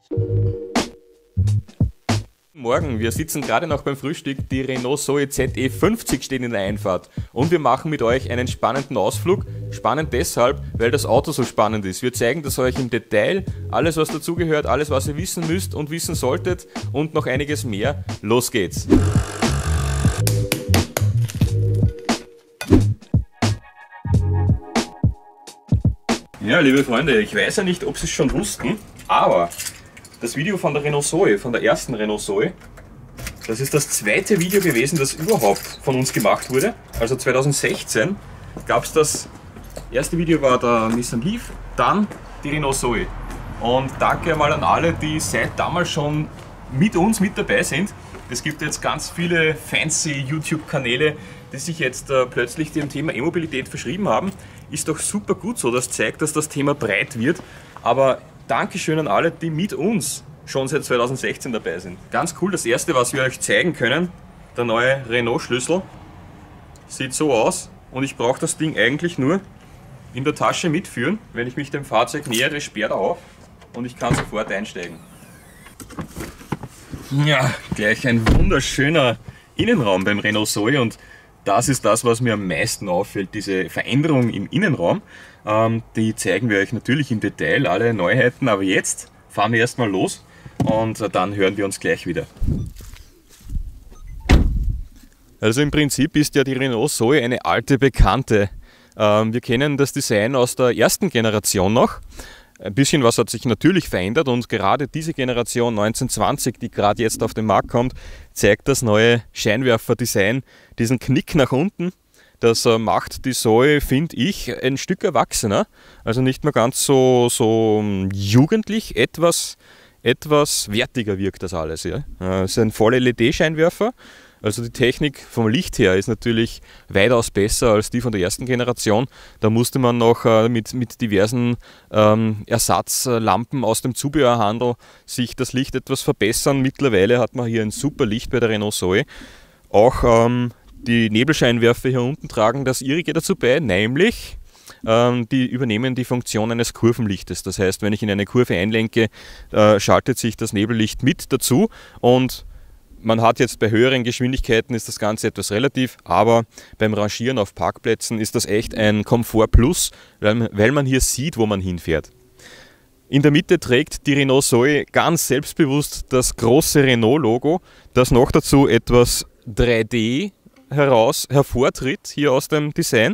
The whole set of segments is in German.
Morgen, wir sitzen gerade noch beim Frühstück, die Renault Zoe ZE50 steht in der Einfahrt und wir machen mit euch einen spannenden Ausflug. Spannend deshalb, weil das Auto so spannend ist. Wir zeigen das euch im Detail, alles was dazugehört, alles was ihr wissen müsst und wissen solltet und noch einiges mehr. Los geht's! Ja, liebe Freunde, ich weiß ja nicht, ob Sie es schon wussten, aber das Video von der Renault Zoe, von der ersten Renault Zoe, das ist das zweite Video gewesen, das überhaupt von uns gemacht wurde. Also 2016 gab es das erste Video, war der Nissan Leaf, dann die Renault Zoe. Und danke einmal an alle, die seit damals schon mit uns mit dabei sind. Es gibt jetzt ganz viele fancy YouTube-Kanäle, die sich jetzt plötzlich dem Thema E-Mobilität verschrieben haben. Ist doch super gut so, das zeigt, dass das Thema breit wird. Aber Dankeschön an alle, die mit uns schon seit 2016 dabei sind. Ganz cool, das erste, was wir euch zeigen können, der neue Renault-Schlüssel. Sieht so aus und ich brauche das Ding eigentlich nur in der Tasche mitführen. Wenn ich mich dem Fahrzeug nähere, sperrt er auf und ich kann sofort einsteigen. Ja, gleich ein wunderschöner Innenraum beim Renault Zoe und das ist das, was mir am meisten auffällt, diese Veränderung im Innenraum. Die zeigen wir euch natürlich im Detail, alle Neuheiten, aber jetzt fahren wir erstmal los und dann hören wir uns gleich wieder. Also im Prinzip ist ja die Renault Zoe eine alte Bekannte. Wir kennen das Design aus der ersten Generation noch. Ein bisschen was hat sich natürlich verändert und gerade diese Generation 1920, die gerade jetzt auf den Markt kommt, zeigt das neue Scheinwerferdesign, diesen Knick nach unten. Das macht die Zoe, finde ich, ein Stück erwachsener, also nicht mehr ganz so jugendlich, etwas wertiger wirkt das alles. Ja. Es ist ein Voll-LED-Scheinwerfer. Also die Technik vom Licht her ist natürlich weitaus besser als die von der ersten Generation. Da musste man noch mit diversen Ersatzlampen aus dem Zubehörhandel sich das Licht etwas verbessern. Mittlerweile hat man hier ein super Licht bei der Renault Zoe. Auch die Nebelscheinwerfer hier unten tragen das ihrige dazu bei, nämlich die übernehmen die Funktion eines Kurvenlichtes. Das heißt, wenn ich in eine Kurve einlenke, schaltet sich das Nebellicht mit dazu und man hat jetzt bei höheren Geschwindigkeiten ist das Ganze etwas relativ, aber beim Rangieren auf Parkplätzen ist das echt ein Komfort Plus, weil man hier sieht, wo man hinfährt. In der Mitte trägt die Renault Zoe ganz selbstbewusst das große Renault-Logo, das noch dazu etwas 3D hervortritt hier aus dem Design.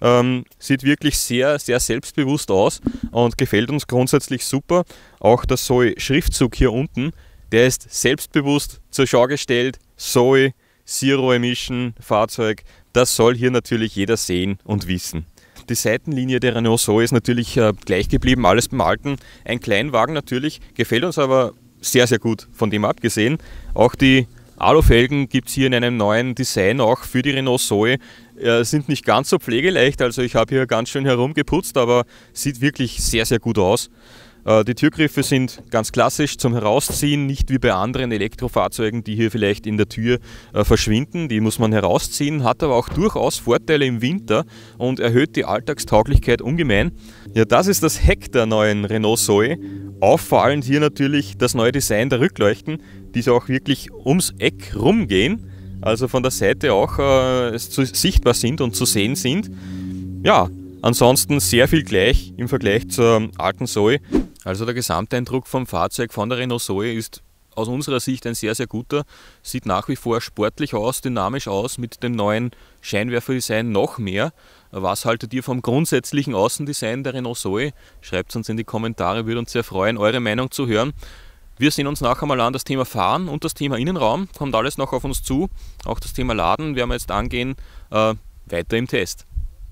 Sieht wirklich sehr, sehr selbstbewusst aus und gefällt uns grundsätzlich super. Auch der Zoe-Schriftzug hier unten, der ist selbstbewusst zur Schau gestellt. Zoe, Zero Emission Fahrzeug, das soll hier natürlich jeder sehen und wissen. Die Seitenlinie der Renault Zoe ist natürlich gleich geblieben, alles beim Alten. Ein Kleinwagen natürlich, gefällt uns aber sehr, sehr gut von dem abgesehen. Auch die Alufelgen gibt es hier in einem neuen Design auch für die Renault Zoe. Sind nicht ganz so pflegeleicht, also ich habe hier ganz schön herumgeputzt, aber sieht wirklich sehr, sehr gut aus. Die Türgriffe sind ganz klassisch zum Herausziehen, nicht wie bei anderen Elektrofahrzeugen, die hier vielleicht in der Tür verschwinden. Die muss man herausziehen, hat aber auch durchaus Vorteile im Winter und erhöht die Alltagstauglichkeit ungemein. Ja, das ist das Heck der neuen Renault Zoe. Auffallend hier natürlich das neue Design der Rückleuchten, die so auch wirklich ums Eck rumgehen, also von der Seite auch sichtbar sind und zu sehen sind. Ja, ansonsten sehr viel gleich im Vergleich zur alten Zoe. Also der Gesamteindruck vom Fahrzeug von der Renault Zoe ist aus unserer Sicht ein sehr, sehr guter. Sieht nach wie vor sportlich aus, dynamisch aus, mit dem neuen Scheinwerferdesign noch mehr. Was haltet ihr vom grundsätzlichen Außendesign der Renault Zoe? Schreibt es uns in die Kommentare, würde uns sehr freuen, eure Meinung zu hören. Wir sehen uns nachher mal an das Thema Fahren und das Thema Innenraum. Kommt alles noch auf uns zu. Auch das Thema Laden werden wir jetzt angehen. Weiter im Test.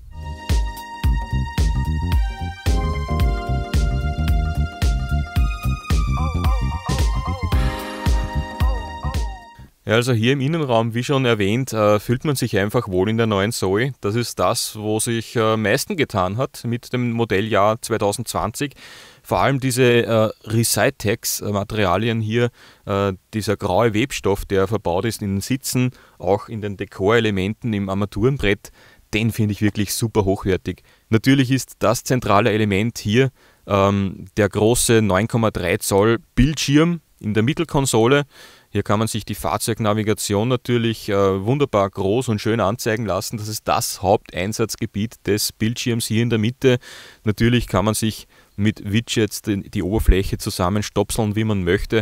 Ja, also hier im Innenraum, wie schon erwähnt, fühlt man sich einfach wohl in der neuen Zoe. Das ist das, wo sich am meisten getan hat mit dem Modelljahr 2020. Vor allem diese Recytex-Materialien hier, dieser graue Webstoff, der verbaut ist in den Sitzen, auch in den Dekorelementen im Armaturenbrett, den finde ich wirklich super hochwertig. Natürlich ist das zentrale Element hier der große 9,3 Zoll Bildschirm in der Mittelkonsole. Hier kann man sich die Fahrzeugnavigation natürlich wunderbar groß und schön anzeigen lassen. Das ist das Haupteinsatzgebiet des Bildschirms hier in der Mitte. Natürlich kann man sich mit Widgets die Oberfläche zusammenstopseln, wie man möchte.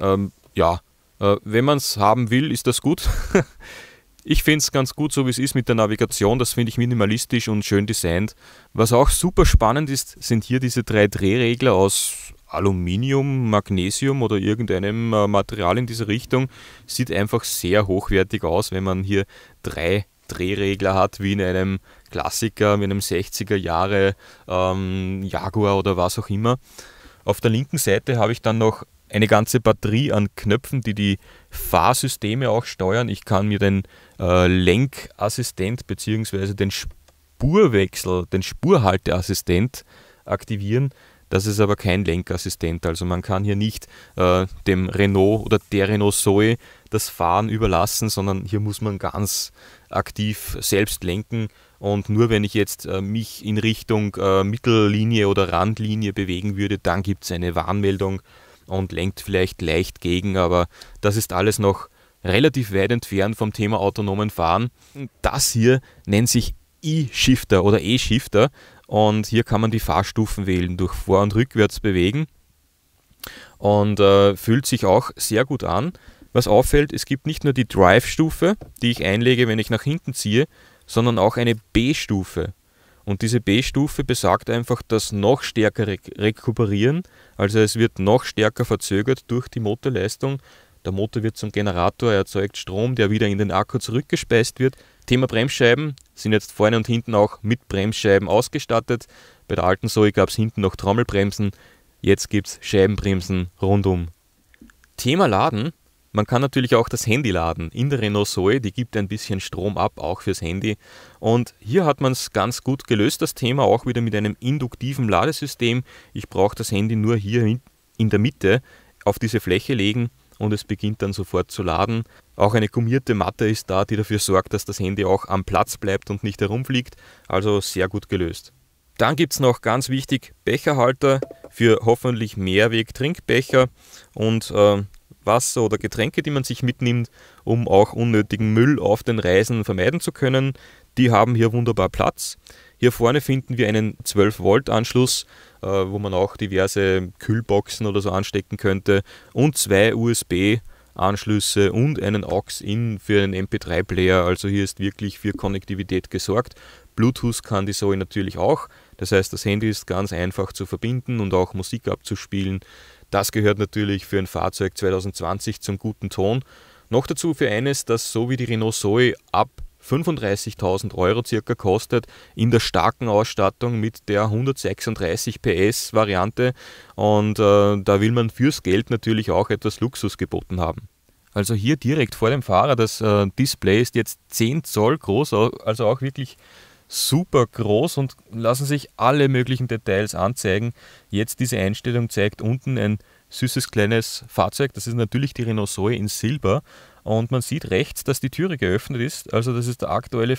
Wenn man es haben will, ist das gut. Ich finde es ganz gut, so wie es ist mit der Navigation. Das finde ich minimalistisch und schön designt. Was auch super spannend ist, sind hier diese 3 Drehregler aus Aluminium, Magnesium oder irgendeinem Material in dieser Richtung. Sieht einfach sehr hochwertig aus, wenn man hier 3 Drehregler hat, wie in einem Klassiker, wie in einem 60er Jahre Jaguar oder was auch immer. Auf der linken Seite habe ich dann noch eine ganze Batterie an Knöpfen, die die Fahrsysteme auch steuern. Ich kann mir den Lenkassistent bzw. den Spurwechsel, den Spurhalteassistent aktivieren. Das ist aber kein Lenkassistent, also man kann hier nicht dem Renault oder der Renault Zoe das Fahren überlassen, sondern hier muss man ganz aktiv selbst lenken, und nur wenn ich jetzt mich in Richtung Mittellinie oder Randlinie bewegen würde, dann gibt es eine Warnmeldung und lenkt vielleicht leicht gegen, aber das ist alles noch relativ weit entfernt vom Thema autonomen Fahren. Das hier nennt sich E-Shifter oder E-Shifter. Und hier kann man die Fahrstufen wählen, durch Vor- und Rückwärts bewegen, und fühlt sich auch sehr gut an. Was auffällt, es gibt nicht nur die Drive-Stufe, die ich einlege, wenn ich nach hinten ziehe, sondern auch eine B-Stufe. Und diese B-Stufe besagt einfach das noch stärkere Rekuperieren, also es wird noch stärker verzögert durch die Motorleistung. Der Motor wird zum Generator, er erzeugt Strom, der wieder in den Akku zurückgespeist wird. Thema Bremsscheiben sind jetzt vorne und hinten auch mit Bremsscheiben ausgestattet. Bei der alten Zoe gab es hinten noch Trommelbremsen, jetzt gibt es Scheibenbremsen rundum. Thema Laden, man kann natürlich auch das Handy laden. In der Renault Zoe, die gibt ein bisschen Strom ab, auch fürs Handy. Und hier hat man es ganz gut gelöst, das Thema, auch wieder mit einem induktiven Ladesystem. Ich brauche das Handy nur hier in der Mitte auf diese Fläche legen und es beginnt dann sofort zu laden. Auch eine gummierte Matte ist da, die dafür sorgt, dass das Handy auch am Platz bleibt und nicht herumfliegt. Also sehr gut gelöst. Dann gibt es noch ganz wichtig Becherhalter für hoffentlich Mehrweg-Trinkbecher und Wasser oder Getränke, die man sich mitnimmt, um auch unnötigen Müll auf den Reisen vermeiden zu können. Die haben hier wunderbar Platz. Hier vorne finden wir einen 12-Volt-Anschluss, wo man auch diverse Kühlboxen oder so anstecken könnte, und 2 USB-Anschlüsse und einen AUX-In für einen MP3-Player. Also hier ist wirklich für Konnektivität gesorgt. Bluetooth kann die Zoe natürlich auch. Das heißt, das Handy ist ganz einfach zu verbinden und auch Musik abzuspielen. Das gehört natürlich für ein Fahrzeug 2020 zum guten Ton. Noch dazu für eines, das so wie die Renault Zoe ab 35.000 Euro circa kostet, in der starken Ausstattung mit der 136 PS Variante, und da will man fürs Geld natürlich auch etwas Luxus geboten haben. Also hier direkt vor dem Fahrer, das Display ist jetzt 10 Zoll groß, also auch wirklich super groß, und lassen sich alle möglichen Details anzeigen. Jetzt diese Einstellung zeigt unten ein süßes kleines Fahrzeug, das ist natürlich die Renault Zoe in Silber, und man sieht rechts, dass die Türe geöffnet ist, also das ist der aktuelle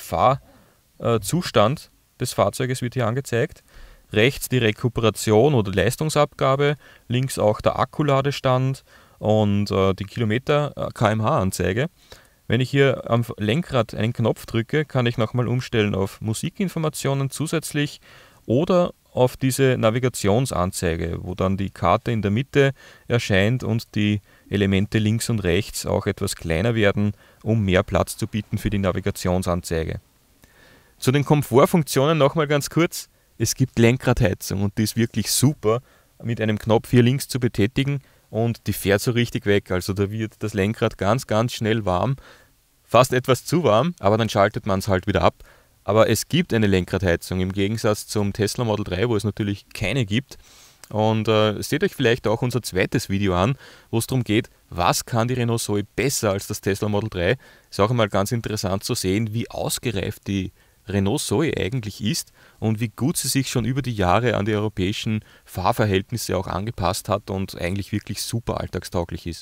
Fahrzustand des Fahrzeuges, wird hier angezeigt. Rechts die Rekuperation oder Leistungsabgabe, links auch der Akkuladestand und die Kilometer kmh-Anzeige. Wenn ich hier am Lenkrad einen Knopf drücke, kann ich nochmal umstellen auf Musikinformationen zusätzlich oder auf diese Navigationsanzeige, wo dann die Karte in der Mitte erscheint und die Elemente links und rechts auch etwas kleiner werden, um mehr Platz zu bieten für die Navigationsanzeige. Zu den Komfortfunktionen nochmal ganz kurz. Es gibt Lenkradheizung und die ist wirklich super mit einem Knopf hier links zu betätigen, und die fährt so richtig weg. Also da wird das Lenkrad ganz, ganz schnell warm, fast etwas zu warm, aber dann schaltet man es halt wieder ab. Aber es gibt eine Lenkradheizung im Gegensatz zum Tesla Model 3, wo es natürlich keine gibt. Und seht euch vielleicht auch unser zweites Video an, wo es darum geht, was kann die Renault Zoe besser als das Tesla Model 3. Ist auch einmal ganz interessant zu sehen, wie ausgereift die Renault Zoe eigentlich ist und wie gut sie sich schon über die Jahre an die europäischen Fahrverhältnisse auch angepasst hat und eigentlich wirklich super alltagstauglich ist.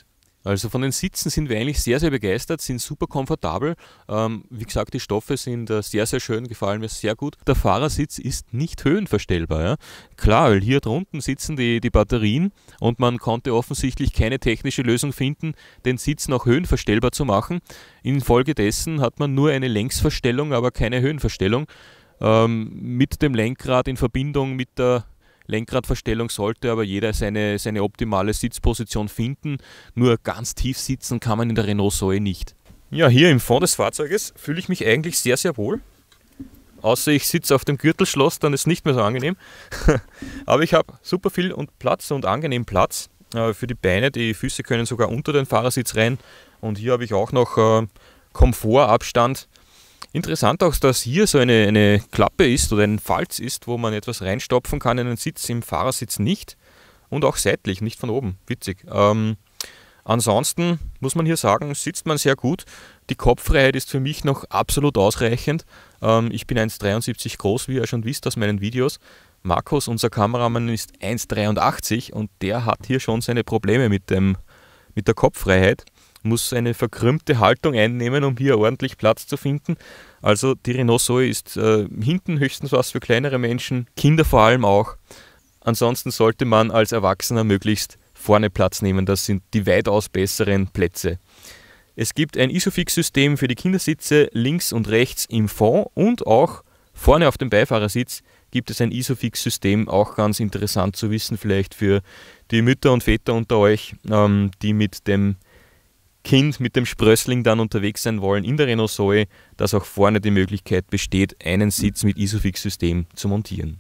Also von den Sitzen sind wir eigentlich sehr, sehr begeistert, sind super komfortabel. Wie gesagt, die Stoffe sind sehr, sehr schön, gefallen mir sehr gut. Der Fahrersitz ist nicht höhenverstellbar. Ja? Klar, weil hier drunten sitzen die Batterien und man konnte offensichtlich keine technische Lösung finden, den Sitz noch höhenverstellbar zu machen. Infolgedessen hat man nur eine Längsverstellung, aber keine Höhenverstellung. Mit dem Lenkrad in Verbindung mit der Lenkradverstellung sollte aber jeder seine optimale Sitzposition finden. Nur ganz tief sitzen kann man in der Renault Zoe nicht. Ja, hier im Fond des Fahrzeuges fühle ich mich eigentlich sehr, sehr wohl. Außer ich sitze auf dem Gürtelschloss, dann ist es nicht mehr so angenehm. Aber ich habe super viel und Platz und angenehm Platz für die Beine. Die Füße können sogar unter den Fahrersitz rein. Und hier habe ich auch noch Komfortabstand. Interessant auch, dass hier so eine Klappe ist oder ein Falz ist, wo man etwas reinstopfen kann in den Sitz, im Fahrersitz nicht und auch seitlich, nicht von oben. Witzig. Ansonsten muss man hier sagen, sitzt man sehr gut. Die Kopffreiheit ist für mich noch absolut ausreichend. Ich bin 1,73 groß, wie ihr schon wisst aus meinen Videos. Markus, unser Kameramann, ist 1,83 und der hat hier schon seine Probleme mit der Kopffreiheit. Muss eine verkrümmte Haltung einnehmen, um hier ordentlich Platz zu finden. Also die Renault Zoe ist hinten höchstens was für kleinere Menschen, Kinder vor allem auch. Ansonsten sollte man als Erwachsener möglichst vorne Platz nehmen, das sind die weitaus besseren Plätze. Es gibt ein Isofix-System für die Kindersitze links und rechts im Fond und auch vorne auf dem Beifahrersitz gibt es ein Isofix-System, auch ganz interessant zu wissen, vielleicht für die Mütter und Väter unter euch, die mit dem Kind, mit dem Sprössling dann unterwegs sein wollen in der Renault Zoe, dass auch vorne die Möglichkeit besteht, einen Sitz mit Isofix-System zu montieren.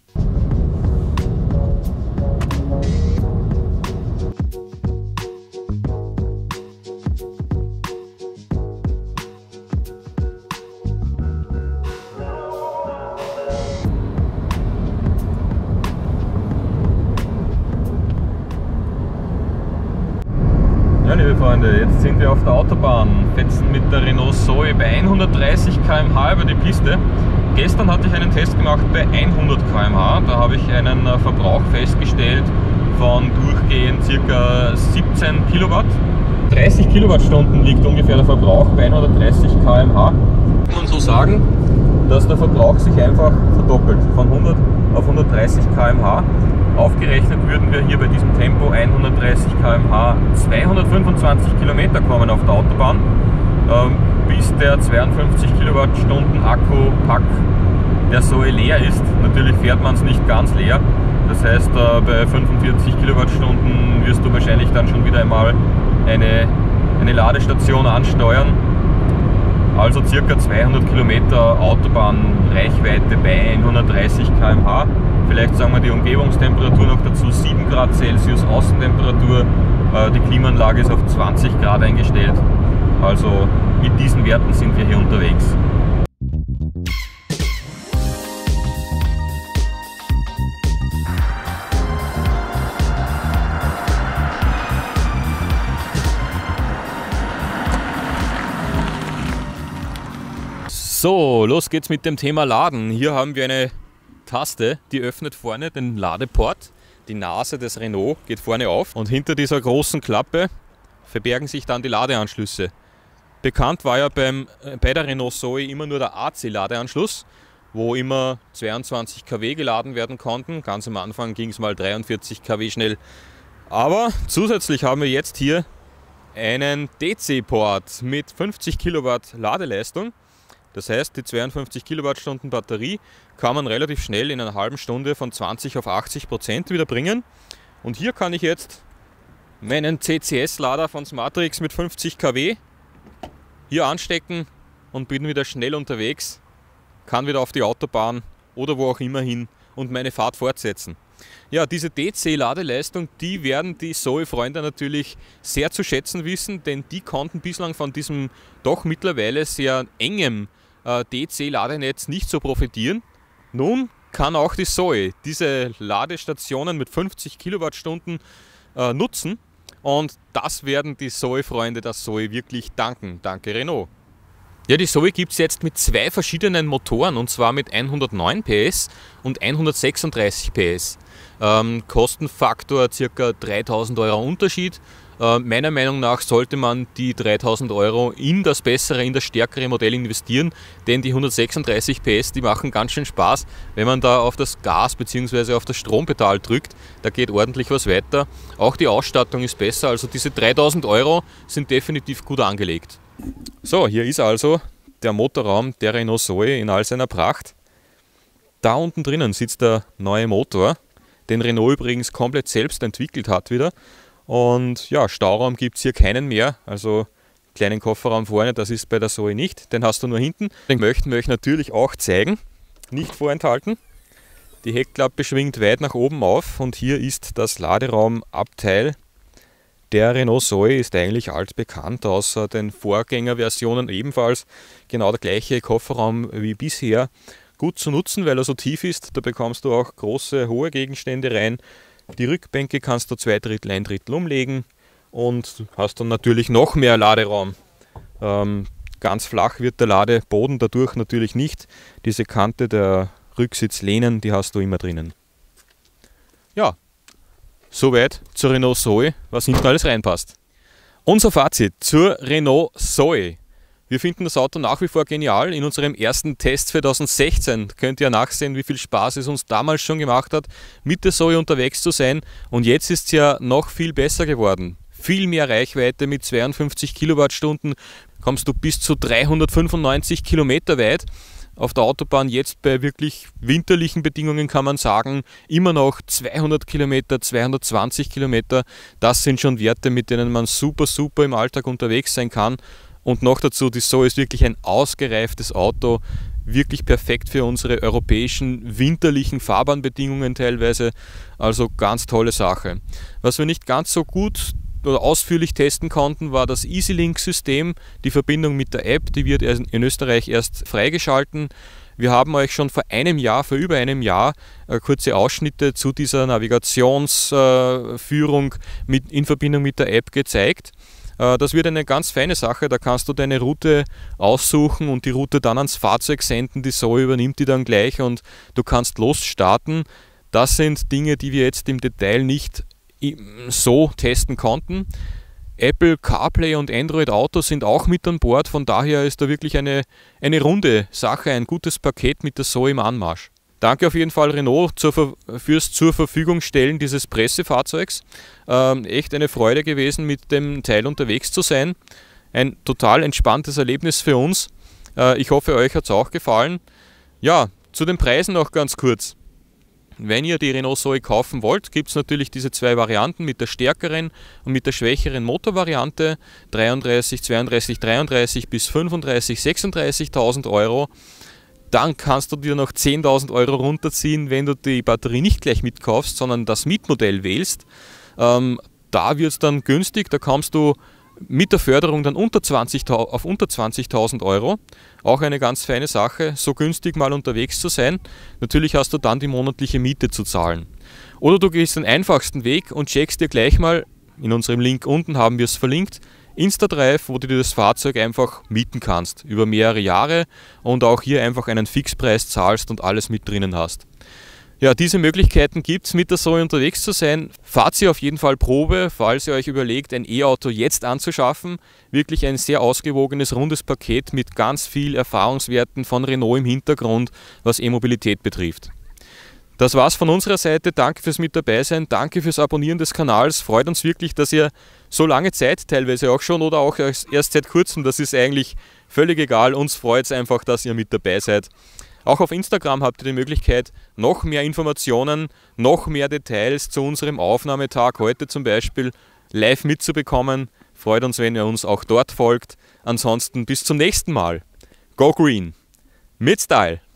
Ja, liebe Freunde, jetzt sind wir auf der Autobahn, fetzen mit der Renault Zoe bei 130 km/h über die Piste. Gestern hatte ich einen Test gemacht bei 100 km/h, da habe ich einen Verbrauch festgestellt von durchgehend ca. 17 Kilowatt. 30 Kilowattstunden liegt ungefähr der Verbrauch bei 130 km/h. Kann man so sagen, dass der Verbrauch sich einfach verdoppelt, von 100 auf 130 km/h. Aufgerechnet würden wir hier bei diesem Tempo 130 km/h 225 Kilometer kommen auf der Autobahn, bis der 52 Kilowattstunden Akku-Pack der Zoe leer ist. Natürlich fährt man es nicht ganz leer, das heißt bei 45 Kilowattstunden wirst du wahrscheinlich dann schon wieder einmal eine Ladestation ansteuern. Also ca. 200 Kilometer Autobahnreichweite bei 130 km/h. Vielleicht sagen wir die Umgebungstemperatur noch dazu, 7 Grad Celsius Außentemperatur. Die Klimaanlage ist auf 20 Grad eingestellt. Also mit diesen Werten sind wir hier unterwegs. So, los geht's mit dem Thema Laden. Hier haben wir eine Taste, die öffnet vorne den Ladeport. Die Nase des Renault geht vorne auf und hinter dieser großen Klappe verbergen sich dann die Ladeanschlüsse. Bekannt war ja bei der Renault Zoe immer nur der AC-Ladeanschluss, wo immer 22 kW geladen werden konnten. Ganz am Anfang ging es mal 43 kW schnell. Aber zusätzlich haben wir jetzt hier einen DC-Port mit 50 Kilowatt Ladeleistung. Das heißt, die 52 Kilowattstunden Batterie kann man relativ schnell in einer halben Stunde von 20 auf 80% wieder bringen. Und hier kann ich jetzt meinen CCS-Lader von Smartrix mit 50 kW hier anstecken und bin wieder schnell unterwegs, kann wieder auf die Autobahn oder wo auch immer hin und meine Fahrt fortsetzen. Ja, diese DC-Ladeleistung, die werden die Zoe-Freunde natürlich sehr zu schätzen wissen, denn die konnten bislang von diesem doch mittlerweile sehr engem DC-Ladenetz nicht so profitieren. Nun kann auch die Zoe diese Ladestationen mit 50 Kilowattstunden nutzen und das werden die Zoe-Freunde der Zoe wirklich danken. Danke Renault. Ja, die Zoe gibt es jetzt mit zwei verschiedenen Motoren und zwar mit 109 PS und 136 PS. Kostenfaktor ca. 3.000 € Unterschied. Meiner Meinung nach sollte man die 3000 Euro in das bessere, in das stärkere Modell investieren, denn die 136 PS, die machen ganz schön Spaß, wenn man da auf das Gas bzw. auf das Strompedal drückt, da geht ordentlich was weiter. Auch die Ausstattung ist besser, also diese 3000 Euro sind definitiv gut angelegt. So, hier ist also der Motorraum der Renault Zoe in all seiner Pracht. Da unten drinnen sitzt der neue Motor, den Renault übrigens komplett selbst entwickelt hat wieder. Und ja, Stauraum gibt es hier keinen mehr, also kleinen Kofferraum vorne, das ist bei der Zoe nicht, den hast du nur hinten. Den möchten wir euch natürlich auch zeigen, nicht vorenthalten. Die Heckklappe schwingt weit nach oben auf und hier ist das Laderaumabteil. Der Renault Zoe ist eigentlich altbekannt, außer den Vorgängerversionen ebenfalls genau der gleiche Kofferraum wie bisher. Gut zu nutzen, weil er so tief ist, da bekommst du auch große, hohe Gegenstände rein. Die Rückbänke kannst du 2/3, 1/3 umlegen und hast dann natürlich noch mehr Laderaum. Ganz flach wird der Ladeboden dadurch natürlich nicht. Diese Kante der Rücksitzlehnen, die hast du immer drinnen. Ja, soweit zur Renault Zoe, was hinten alles reinpasst. Unser Fazit zur Renault Zoe. Wir finden das Auto nach wie vor genial. In unserem ersten Test 2016 könnt ihr nachsehen, wie viel Spaß es uns damals schon gemacht hat, mit der Zoe unterwegs zu sein. Und jetzt ist es ja noch viel besser geworden. Viel mehr Reichweite mit 52 Kilowattstunden kommst du bis zu 395 Kilometer weit. Auf der Autobahn jetzt bei wirklich winterlichen Bedingungen kann man sagen, immer noch 200 Kilometer, 220 Kilometer. Das sind schon Werte, mit denen man super im Alltag unterwegs sein kann. Und noch dazu, die Zoe ist wirklich ein ausgereiftes Auto, wirklich perfekt für unsere europäischen winterlichen Fahrbahnbedingungen teilweise, also ganz tolle Sache. Was wir nicht ganz so gut oder ausführlich testen konnten, war das EasyLink-System, die Verbindung mit der App, die wird in Österreich erst freigeschalten. Wir haben euch schon vor über einem Jahr, kurze Ausschnitte zu dieser Navigationsführung in Verbindung mit der App gezeigt. Das wird eine ganz feine Sache, da kannst du deine Route aussuchen und die Route dann ans Fahrzeug senden, die Zoe übernimmt die dann gleich und du kannst losstarten. Das sind Dinge, die wir jetzt im Detail nicht so testen konnten. Apple CarPlay und Android Auto sind auch mit an Bord, von daher ist da wirklich eine runde Sache, ein gutes Paket mit der Zoe im Anmarsch. Danke auf jeden Fall Renault fürs zur Verfügung stellen dieses Pressefahrzeugs. Echt eine Freude gewesen, mit dem Teil unterwegs zu sein. Ein total entspanntes Erlebnis für uns. Ich hoffe, euch hat es auch gefallen. Ja, zu den Preisen noch ganz kurz. Wenn ihr die Renault Zoe kaufen wollt, gibt es natürlich diese zwei Varianten mit der stärkeren und mit der schwächeren Motorvariante. 32 bis 36.000 Euro. Dann kannst du dir noch 10.000 Euro runterziehen, wenn du die Batterie nicht gleich mitkaufst, sondern das Mietmodell wählst. Da wird es dann günstig, da kommst du mit der Förderung dann auf unter 20.000 Euro. Auch eine ganz feine Sache, so günstig mal unterwegs zu sein. Natürlich hast du dann die monatliche Miete zu zahlen. Oder du gehst den einfachsten Weg und checkst dir gleich mal, in unserem Link unten haben wir es verlinkt, InstaDrive, wo du dir das Fahrzeug einfach mieten kannst, über mehrere Jahre und auch hier einfach einen Fixpreis zahlst und alles mit drinnen hast. Ja, diese Möglichkeiten gibt es, mit der Zoe unterwegs zu sein. Fahrt sie auf jeden Fall Probe, falls ihr euch überlegt, ein E-Auto jetzt anzuschaffen. Wirklich ein sehr ausgewogenes, rundes Paket mit ganz viel Erfahrungswerten von Renault im Hintergrund, was E-Mobilität betrifft. Das war's von unserer Seite. Danke fürs mit dabei sein, danke fürs Abonnieren des Kanals. Freut uns wirklich, dass ihr so lange Zeit teilweise auch schon oder auch erst seit kurzem, das ist eigentlich völlig egal. Uns freut es einfach, dass ihr mit dabei seid. Auch auf Instagram habt ihr die Möglichkeit, noch mehr Informationen, noch mehr Details zu unserem Aufnahmetag heute zum Beispiel live mitzubekommen. Freut uns, wenn ihr uns auch dort folgt. Ansonsten bis zum nächsten Mal. Go Green! Mit Style!